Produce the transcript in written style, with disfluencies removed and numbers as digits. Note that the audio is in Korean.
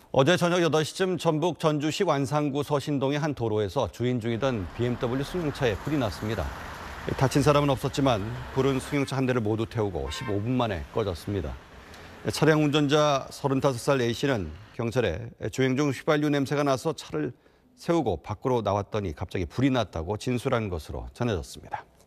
어제 저녁 8시쯤 전북 전주시 완산구 서신동의 한 도로에서 주행 중이던 BMW 승용차에 불이 났습니다. 다친 사람은 없었지만 불은 승용차 한 대를 모두 태우고 15분 만에 꺼졌습니다. 차량 운전자 35살 A씨는 경찰에 주행 중 휘발유 냄새가 나서 차를 세우고 밖으로 나왔더니 갑자기 불이 났다고 진술한 것으로 전해졌습니다.